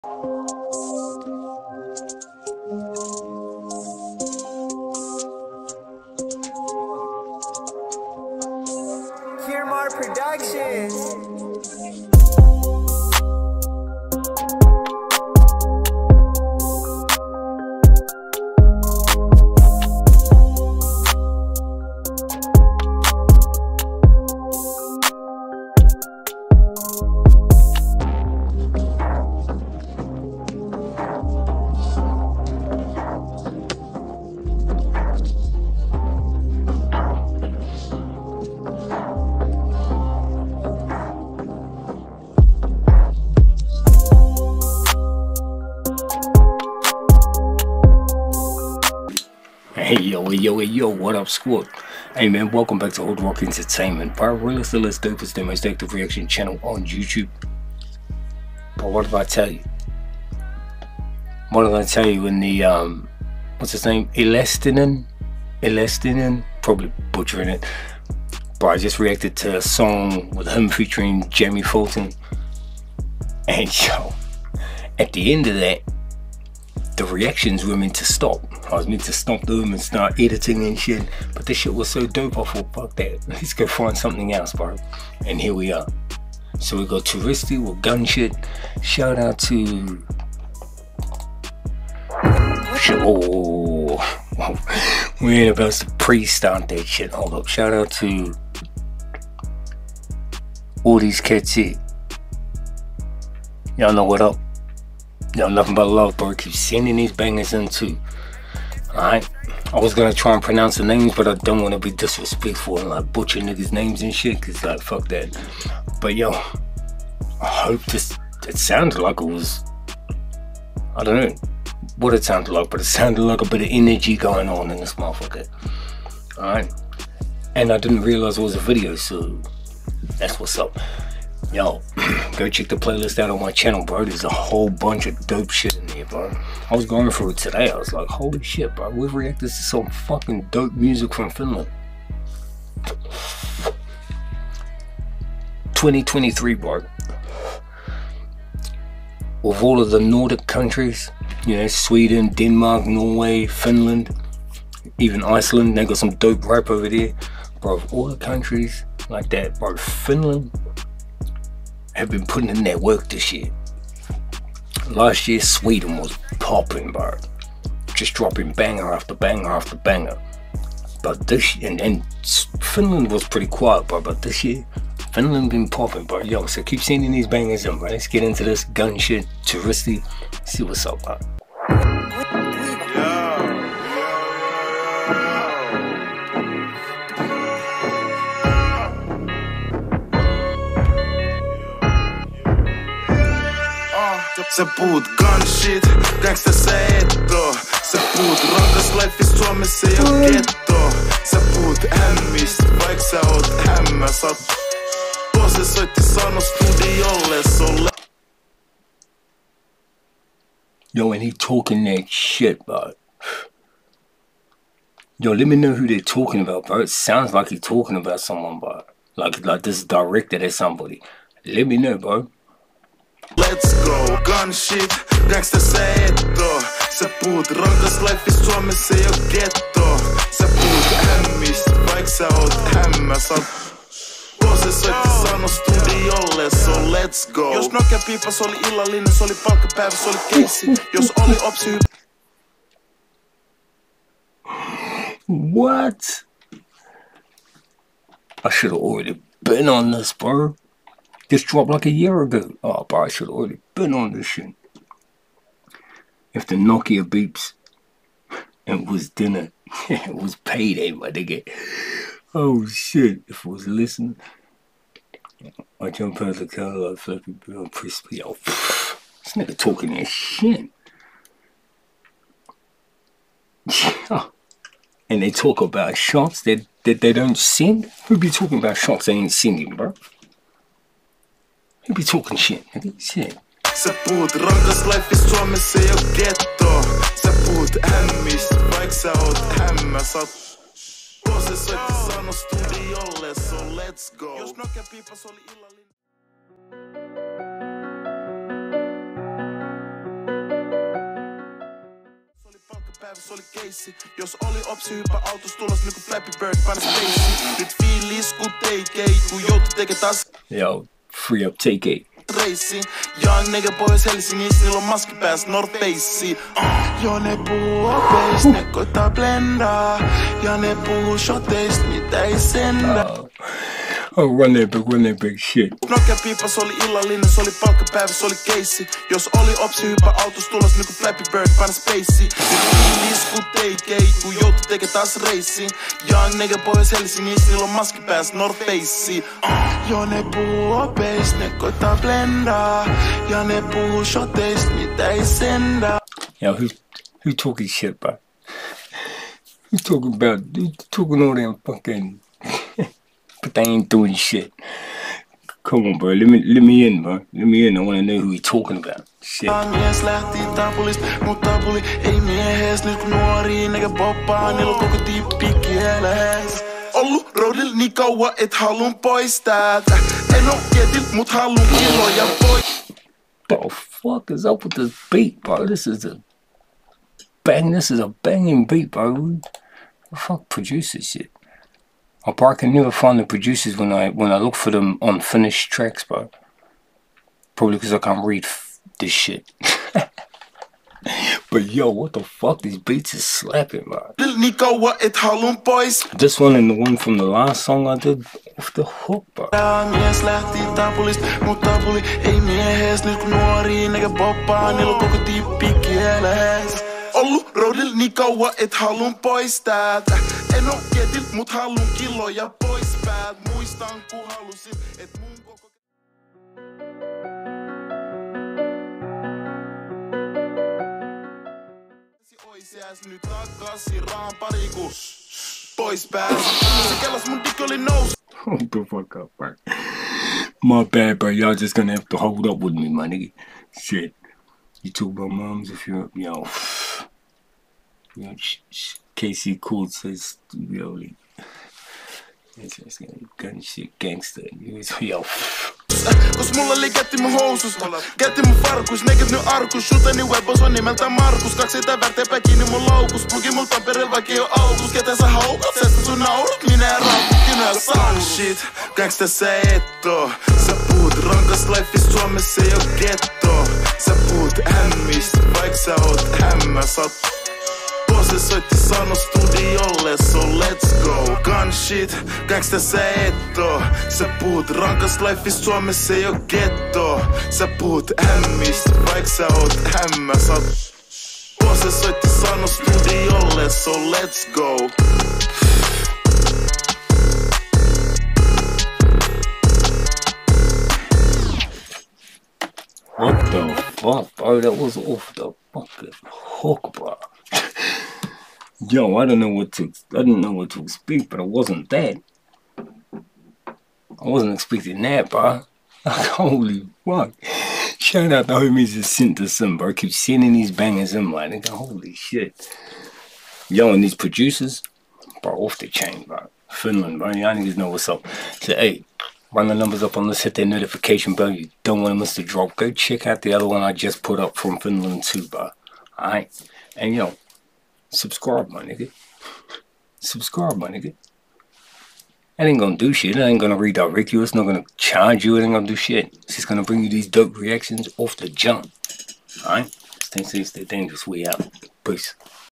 Productions. Hey yo, what up, squad? Hey man, welcome back to HOODROK Entertainment, bro. Realest, the dopest, the most active reaction channel on YouTube. But what did I tell you? What did I tell you in the, what's his name? Elestinen, probably butchering it. But I just reacted to a song with him featuring Jamie Fulton. And yo, at the end of that, the reactions were meant to stop. I was meant to stop them and start editing and shit, but this shit was so dope, I thought, fuck that, let's go find something else, bro. And here we are. So we got Turisti with Gunshit. Shout out to... Oh, we ain't about to pre-start that shit. Hold up. Shout out to all these cats here. Y'all know what up. Y'all nothing but love, bro. Keep sending these bangers in too. Alright, I was gonna try and pronounce the names, but I don't want to be disrespectful and like butcher niggas' names and shit, cause like fuck that. But yo, I hope it sounded like it was, I don't know what it sounded like, but it sounded like a bit of energy going on in this motherfucker. Alright, and I didn't realize it was a video, so that's what's up. Yo, go check the playlist out on my channel, bro. There's a whole bunch of dope shit in there, bro. I was going through it today. I was like, holy shit, bro. We've reacted to some fucking dope music from Finland. 2023, bro. With all of the Nordic countries, you know, Sweden, Denmark, Norway, Finland, even Iceland, they got some dope rap over there. Bro, of all the countries like that, bro, Finland have been putting in their work this year. Last year, Sweden was popping, bro. Just dropping banger after banger after banger. But this year, and Finland was pretty quiet, bro. But this year, Finland been popping, bro. Yo, so keep sending these bangers in, bro. Let's get into this Gunshit, Turisti. See what's up, bro. Sä puhut gunshit, gangsta sä et oo. Sä puhut rankas lifeista, Suomessa ei oo getto. Sä puhut hämmist, vaik sä oot hämmä. Sä oot Pose soitti sano studiolle, so Yo, and he talking that shit, bro. Yo, let me know who they're talking about, bro. It sounds like he's talking about someone, bro. Like this is directed at somebody. Let me know, bro. Let's go, gunshit, gangsta sä et oo. Sä puhut rankas lifeista, Suomessa ei oo getto. Sä puhut hämmist, vaik sä oot hämmä. Sä oot Pose soitti sano studiolle, so let's go. Jos Nokia piipas oli illallinen, se oli palkkapäivä, se oli keissi. Jos oli opsi What? I should have already been on this, bro. This dropped like a year ago. Oh, bro, I should have already been on this shit. If the Nokia beeps, it was dinner. It was payday, my nigga. Oh shit, if I was listening, I jump out the car like Flippy Bill, crispy. Yo, this nigga talking that shit. And they talk about shots that they don't send. Who be talking about shots they ain't sending, bro? Who be talking shit, nigga? Shit. Sä puhut rankas lifeista, Suomessa ei oo getto. Sä puhut hämmist, vaik sä oot hämmä. Sä oot Pose soitti sano studiolle, so let's go. Jos Nokia piipas oli illallinen. päivässä oli keissi. Jos oli opsi hyppä autossa tulos niinku Flappy Bird paina spacei. Nyt fiilis ku teikei, ku joutu teke taas. Yo, free up take Reissi. Young nigga Pohjois Helsingissä, niillä on maski pääs North Faceen. Jo ne puhuu opeist, ne koittaa blendaa. Ja ne puhuu shoteist, mitä ei sendää. Oh, run that big shit. Nokia piipas oli illallinen, se oli palkkapäivä, se oli keissi. Jos oli opsi hyppä autos tulos niinku Flappy Bird paina spacei. Fiilis ku teikei, ku joutu teke taas reissi. Young nigga Pohjois Helsingissä, niillä on maski pääs North Faceen. Jo ne puhuu opeist, ne koittaa blendaa. Ja ne puhuu shoteist, mitä ei sendää. Yo, who talking shit, bro? Who's talking all them fucking... But they ain't doing shit. Come on, bro. Let me in, bro. Let me in. I want to know who he talking about. Shit. Mies lähti tapulista, mut tapuli ei miehes. Nyt kun nuorii näkö poppaa, niillä on koko tippi kieles. Ollu roadilla niin kauan, et halun pois täältä. En oo ketillä, mut halun kiloja pois. What the fuck is up with this beat, bro? This is a banging beat, bro. Who the fuck produces this shit? Bro, I can never find the producers when I look for them on Finnish tracks, bro. Probably because I can't read this shit. But yo, what the fuck? These beats is slapping, bro. This one and the one from the last song I did off the hook, bro. Mies lähti tapulista, mut tapuli ei miehes. Nyt kun nuorii näkö poppaa, niillä on koko tippi kieles. Ollu roadilla niin kauan, et halun pois täältä. En oo ketillä, mut halun kiloja pois päät. Muistan ku halusin, et mun koko... Ois jääs nyt takaisin raan pari ku pois päät. Se kellas mun dikki oli nousu. Hold the fuck up, bro. My bad, bro. Y'all just gonna have to hold up with me, my nigga. Shit. You talk about moms if you're, yo. KC Cool says, yo, it's Gunshit gangster. Yo. Kos mulla oli kätti mun housus, kätti mun farkus, nekit nyt arkus. Shootani webos on nimeltä Markus, 2 värteepä kiinni mun loukus. Plugi mul Tampereella vaikka ei oo aukus. Ketä sä haukat, sestä sun naurut, minä ja raukkinä Gunshit, gangsta sä et oo. Sä puhut rankas lifeista, Suomessa ei oo getto. Sä puhut hämmistä, vaik sä oot hämmä, sä oot. Se soitti sano studiolle, so let's go. Gunshit, gangsta sä et oo. Sä puhut rankas lifeista, Suomessa ei oo getto. Sä puhut hämmistä, vaik sä oot hämmä, sä oot. Se soitti sano studiolle, so let's go. What the fuck, bro? That was off the fucking hook, bro. Yo, I didn't know what to expect, but it wasn't that. I wasn't expecting that, bro. Holy fuck. Shout out the homies that sent this in, bro. Keep sending these bangers in, like, nigga, holy shit. Yo, and these producers, bro, off the chain, bro. Finland, bro. Y'all niggas know what's up. So, hey, run the numbers up on this, hit that notification bell. You don't want to miss the drop. Go check out the other one I just put up from Finland too, bro. Alright? And yo, subscribe, my nigga. Subscribe, my nigga. It ain't gonna do shit. It ain't gonna redirect you. It's not gonna charge you. It ain't gonna do shit. It's just gonna bring you these dope reactions off the jump. Alright? Stay safe, stay dangerous. We out. Peace.